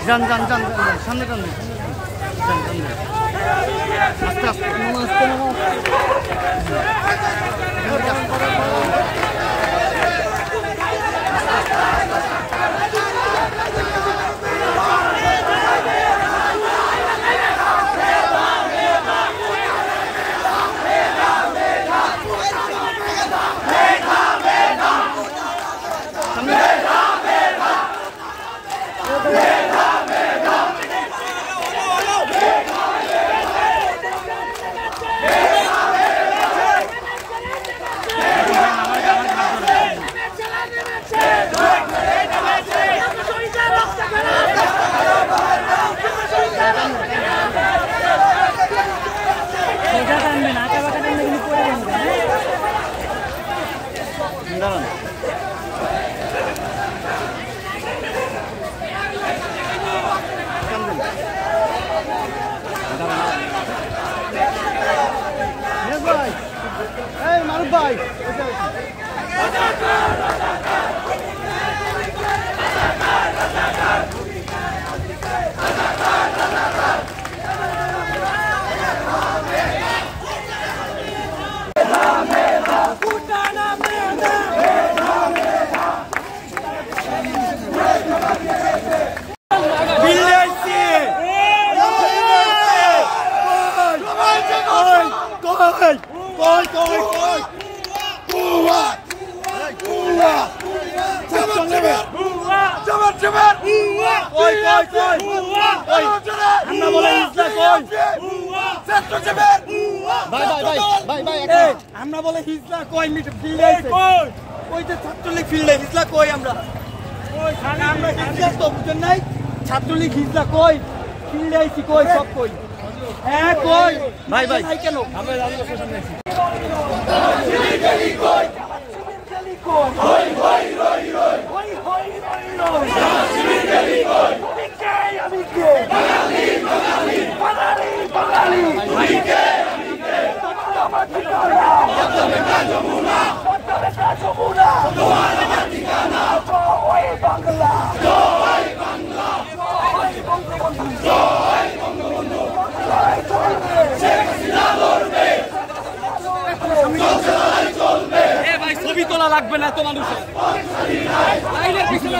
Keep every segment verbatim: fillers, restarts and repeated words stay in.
যান যান যান সামনে টান যান যান আস্তে আস্তে আস্তে Bye. Coi coi coi Buah Buah Cepat cepat Cepat cepat Coi coi coi Coi Anda boleh hizla coi Cepat cepat Bye bye bye Bye bye Anda boleh hizla coi Mit field coi Coi je Chhatra League field hizla coi আমরা Coi khana আমরা hizla to বুঝেন নাই Chhatra League hizla coi field আইছি coi সব coi হ্যাঁ কই ভাই ভাই ভাই কেন আমরা রাজনীতি প্রশ্ন নেছি গলি কই গলি কই হই হই রই রই হই হই রই রই গলি কই আমি কে আমি কে বাঙালি বাঙালি বাঙালি বাঙালি আমি কে আমি কে আমার ঠিকানা কতবে কাজমুনা কতবে কাজমুনা তোমার আমার ঠিকানা জয় বাংলা জয় বাংলা জয় বঙ্গবন্ধু জয় বঙ্গবন্ধু ছবি তোলা লাগবে না তো মানুষের পিছনে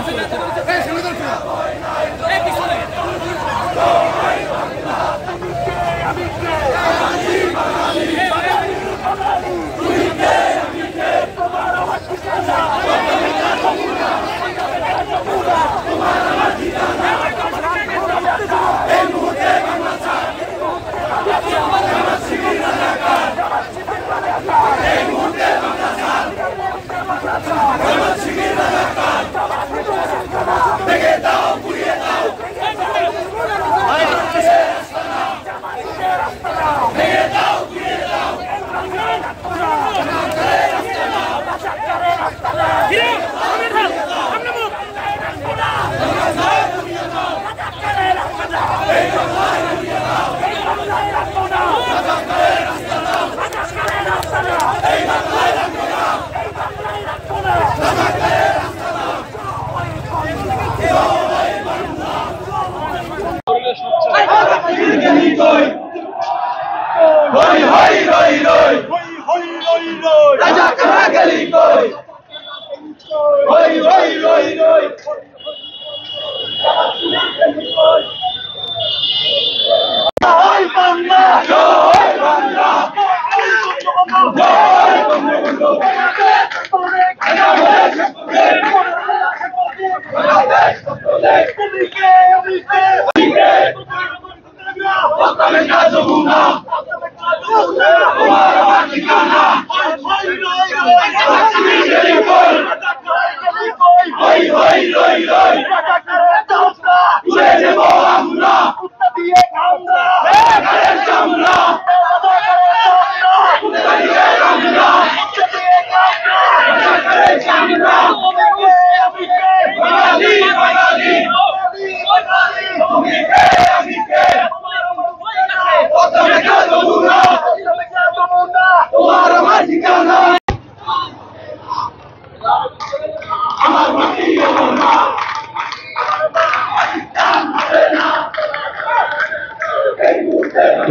আমরা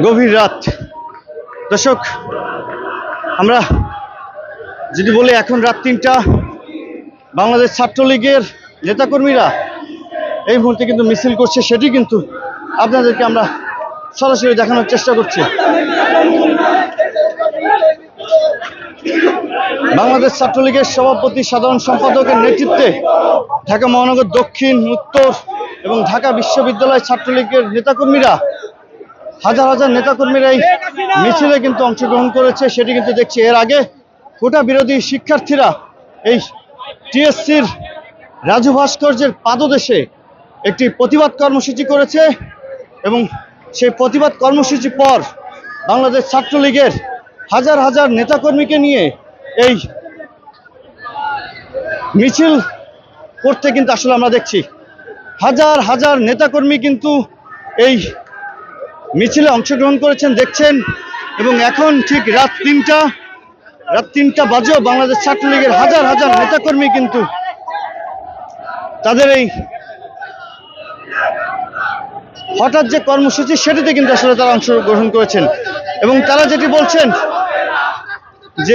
গভীর রাত। দর্শক, আমরা যদি বলি এখন রাত তিনটা, বাংলাদেশ ছাত্রলীগের নেতাকর্মীরা এই মুহূর্তে কিন্তু মিছিল করছে, সেটি কিন্তু আপনাদেরকে আমরা সরাসরি দেখানোর চেষ্টা করছি। বাংলাদেশ ছাত্রলীগের সভাপতি সাধারণ সম্পাদকের নেতৃত্বে ঢাকা মহানগর দক্ষিণ, উত্তর এবং ঢাকা বিশ্ববিদ্যালয় ছাত্রলীগের নেতাকর্মীরা, হাজার হাজার নেতাকর্মীরা এই মিছিলে কিন্তু অংশগ্রহণ করেছে, সেটি কিন্তু দেখছি। এর আগে কোটা বিরোধী শিক্ষার্থীরা এই টিএসসির রাজু ভাস্কর্যের পাদদেশে একটি প্রতিবাদ কর্মসূচি করেছে এবং সেই প্রতিবাদ কর্মসূচি পর বাংলাদেশ ছাত্রলীগের হাজার হাজার নেতাকর্মীকে নিয়ে এই মিছিল করতে কিন্তু আসলে আমরা দেখছি হাজার হাজার নেতাকর্মী কিন্তু এই মিছিলে অংশগ্রহণ করেছেন দেখছেন। এবং এখন ঠিক রাত তিনটা রাত তিনটা বাজেও বাংলাদেশ ছাত্রলীগের হাজার হাজার নেতাকর্মী কিন্তু তাদের এই হঠাৎ যে কর্মসূচি সেটিতে কিন্তু আসলে তারা অংশগ্রহণ করেছেন এবং তারা যেটি বলছেন যে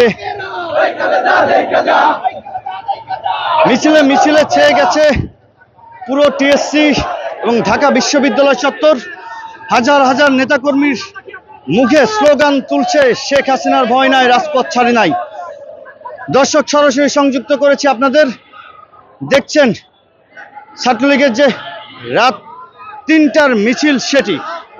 মিছিলে মিছিলে ছেয়ে গেছে পুরো টিএসসি এবং ঢাকা বিশ্ববিদ্যালয় চত্বর। হাজার হাজার নেতাকর্মীর মুখে স্লোগান তুলছে, শেখ হাসিনার ভয় নাই, রাজপথ ছাড়ি নাই। দর্শক, সরাসরি সংযুক্ত করেছি আপনাদের, দেখছেন ছাত্রলীগের যে রাত তিনটার মিছিল সেটি।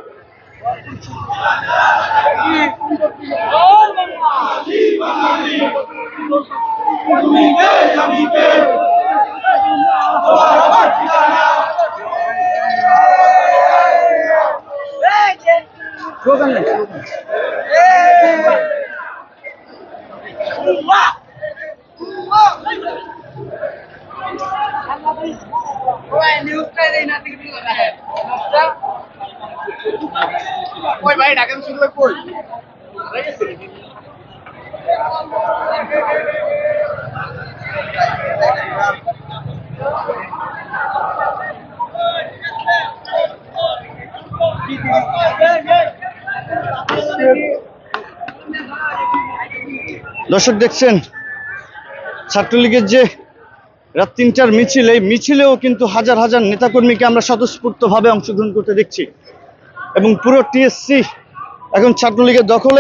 कोई भाई ढाका में शुरू में कोई দর্শক, দেখছেন ছাত্রলীগের যে রাত তিনটার মিছিল, এই মিছিলেও কিন্তু হাজার হাজার নেতাকর্মীকে আমরা স্বতঃস্ফূর্তভাবে অংশগ্রহণ করতে দেখছি এবং পুরো টিএসসি এখন ছাত্রলীগের দখলে।